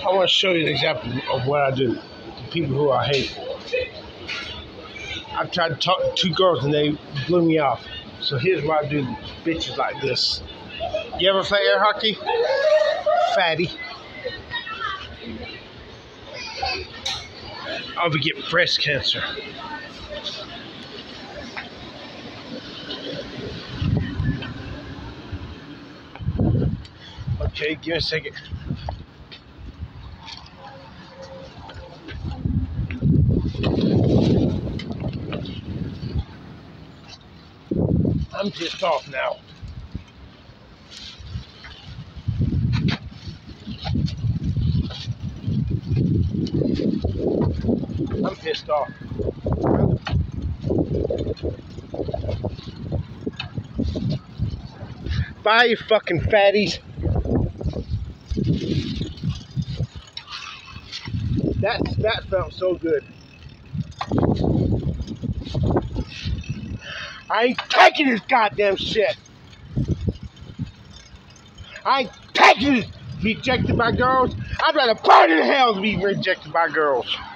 I want to show you an example of what I do to people who are hateful. I've tried to talk to two girls and they blew me off. So here's what I do to bitches like this. You ever play air hockey? Fatty. I'll be getting breast cancer. Okay, give me a second. I'm pissed off now. I'm pissed off. Bye, you fucking fatties. That felt so good. I ain't taking this goddamn shit. I ain't taking it. Rejected by girls. I'd rather burn in hell than be rejected by girls.